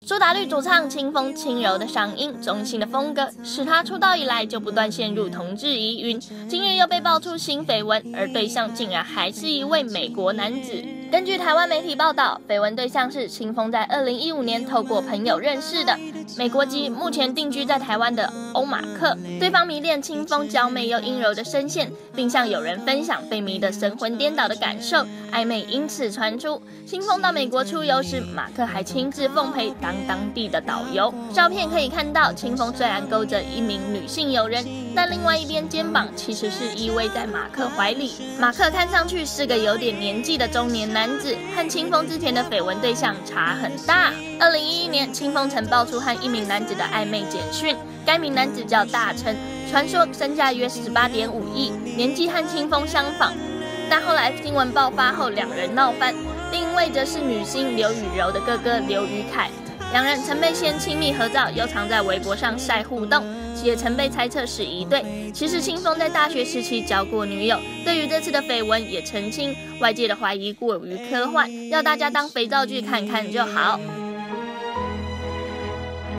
苏打绿主唱清风轻柔的嗓音、中性的风格，使他出道以来就不断陷入同志疑云。近日又被爆出新绯闻，而对象竟然还是一位美国男子。根据台湾媒体报道，绯闻对象是清风在2015年透过朋友认识的美国籍、目前定居在台湾的欧马克。对方迷恋清风娇媚又阴柔的声线，并向友人分享被迷得神魂颠倒的感受，暧昧因此传出。清风到美国出游时，马克还亲自奉陪当地的导游。照片可以看到，清风虽然勾着一名女性友人，但另外一边肩膀其实是依偎在马克怀里。马克看上去是个有点年纪的中年男子，和清风之前的绯闻对象差很大。2011年，清风曾爆出和一名男子的暧昧简讯，该名男子叫大成，传说身价约18.5亿，年纪和清风相仿。但后来新闻爆发后，两人闹翻。另一位则是女星刘雨柔的哥哥刘宇凯，两人曾被先亲密合照，又常在微博上晒互动，也曾被猜测是一对。其实清风在大学时期交过女友，对于这次的绯闻也澄清，外界的怀疑过于科幻，要大家当肥皂剧看看就好。